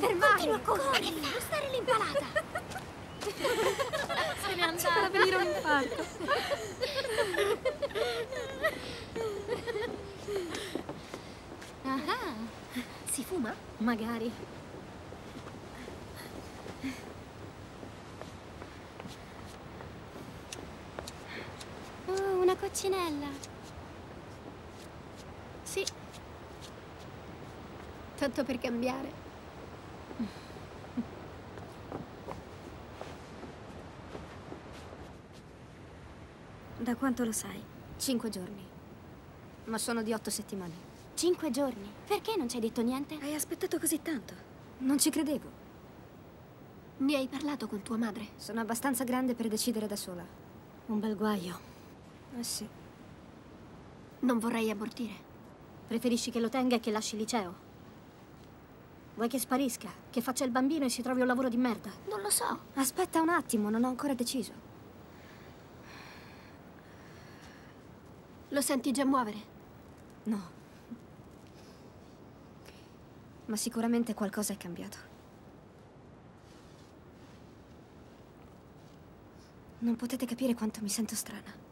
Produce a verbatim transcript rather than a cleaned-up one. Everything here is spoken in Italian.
fermare! Continua a correre! Non stare lì impalata! Se n'è andata! Ci farà venire un infarto! Ah, si fuma? Magari. Oh, una coccinella. Sì. Tanto per cambiare. Da quanto lo sai? Cinque giorni. Ma sono di otto settimane. Cinque giorni? Perché non ci hai detto niente? Hai aspettato così tanto? Non ci credevo. Ne hai parlato con tua madre? Sono abbastanza grande per decidere da sola. Un bel guaio. Eh sì. Non vorrei abortire. Preferisci che lo tenga e che lasci il liceo? Vuoi che sparisca? Che faccia il bambino e si trovi un lavoro di merda? Non lo so. Aspetta un attimo, non ho ancora deciso. Lo senti già muovere? No. Ma sicuramente qualcosa è cambiato. Non potete capire quanto mi sento strana.